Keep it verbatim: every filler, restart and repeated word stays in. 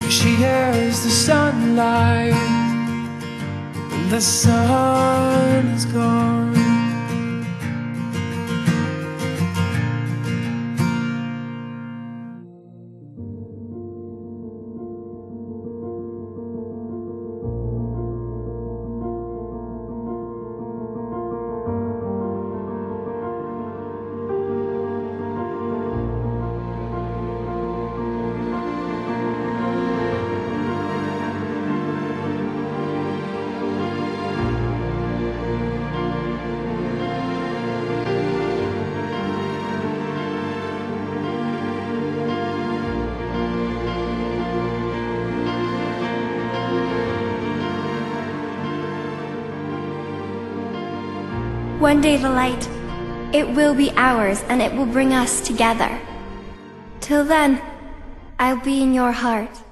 She hears the sunlight when the sun is gone. One day the light, it will be ours and it will bring us together. Till then, I'll be in your heart.